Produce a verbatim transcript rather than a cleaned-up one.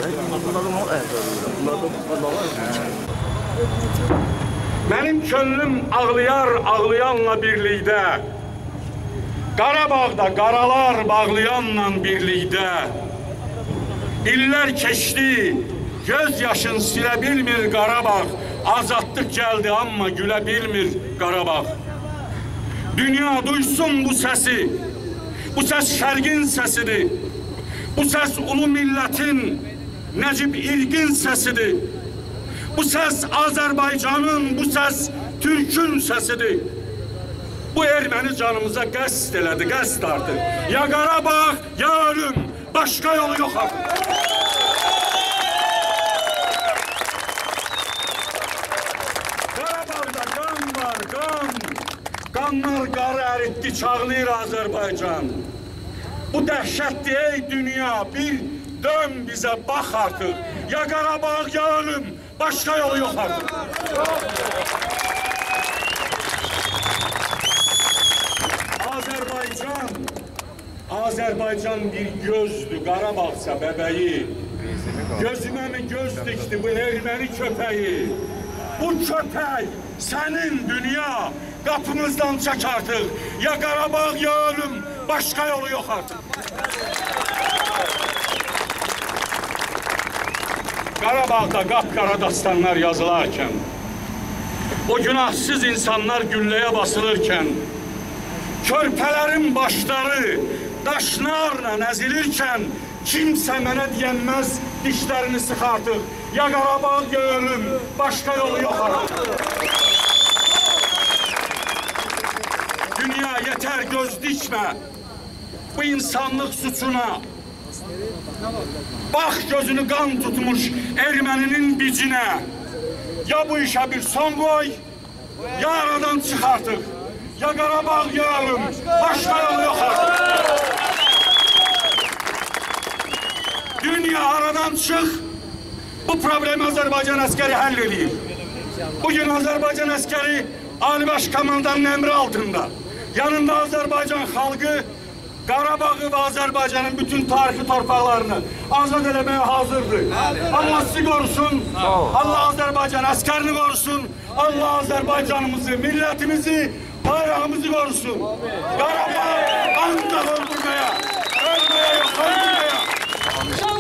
Mənim könlüm ağlayar ağlayanla birlikdə, Qarabağda qaralar bağlayanla birlikdə. İllər keçdi, göz yaşın silə bilmir Qarabağ, azadlıq gəldi amma gülə bilmir Qarabağ. Dünya duysun bu səsi, bu səs şərqin səsidir, bu səs ulu millətin, Nəcib İlqin səsidir. Bu səs Azərbaycanın, bu səs Türkün səsidir. Bu erməni canımıza qəsd elədi, qəsd artıq. Ya Qarabağ, ya ölüm, başqa yolu yox artıq. Qarabağda qan var, qan. Qanlar qarı əritdi, çağlayır Azərbaycan. Bu dəhşətli ey dünya, bir dön bizə bax artıq. Ya Qarabağ, ya ölüm, başqa yolu yox artıq. Azərbaycan, Azərbaycan bir gözdür, Qarabağsa bəbəyi. Gözümə mi göz dikdi bu erməni köpəyi? Bu köpək sənin dünya, qapımızdan çək artıq. Ya Qarabağ, ya ölüm, başqa yolu yox artıq. Qarabağda qapqara dastanlar yazılarkən, o günahsız insanlar gülləyə basılırkən, körpələrin başları daşlarla əzilirkən, kimsə mənə deyənməz, dişlərini sıx artıq. Ya Qarabağ, ya ölüm, başqa yolu yox artıq. Dünya yetər göz dikmə bu insanlıq suçuna. Bax gözünü qan tutmuş erməninin bicinə. Ya bu işə bir son qoy, ya aradan çıx artıq. Ya Qarabağ, ya ölüm, başqa yolu yox artıq. Dünya aradan çıx, bu problemi Azərbaycan əskəri həll edir. Bugün Azərbaycan əskəri Ali Baş Komandanın əmri altında. Yanında Azərbaycan xalqı Qarabağı və Azərbaycanın bütün tarixi torpaqlarını azad eləməyə hazırdır. Allah sizi qorusun, Allah Azərbaycan əskərini qorusun, Allah Azərbaycanımızı, millətimizi, bayrağımızı qorusun. Qarabağ ancaq öldürməyə, ölməyə yox, öldürməyə.